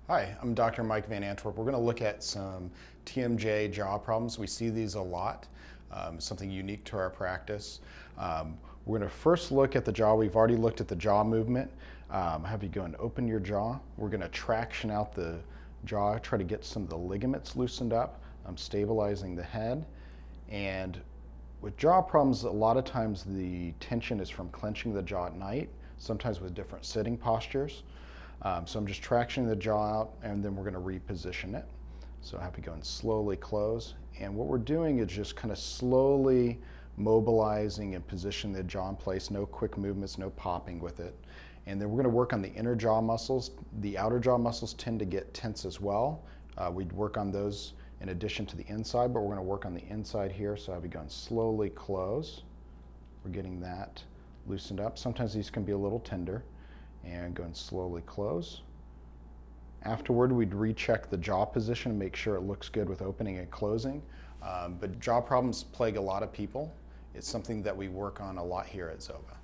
Hi, I'm Dr. Mike Van Antwerp. We're going to look at some TMJ jaw problems. We see these a lot, something unique to our practice. We're going to first look at the jaw. We've already looked at the jaw movement. Have you go and open your jaw. We're going to traction out the jaw, try to get some of the ligaments loosened up. I'm stabilizing the head. And with jaw problems, a lot of times the tension is from clenching the jaw at night, sometimes with different sitting postures. So I'm just tractioning the jaw out, and then we're going to reposition it. So I have to go and slowly close. And what we're doing is just kind of slowly mobilizing and positioning the jaw in place. No quick movements, no popping with it. And then we're going to work on the inner jaw muscles. The outer jaw muscles tend to get tense as well. We'd work on those in addition to the inside, but we're going to work on the inside here. So I'll be going slowly close. We're getting that loosened up. Sometimes these can be a little tender. And go and slowly close. Afterward, we'd recheck the jaw position and make sure it looks good with opening and closing. But jaw problems plague a lot of people. It's something that we work on a lot here at ZOVA.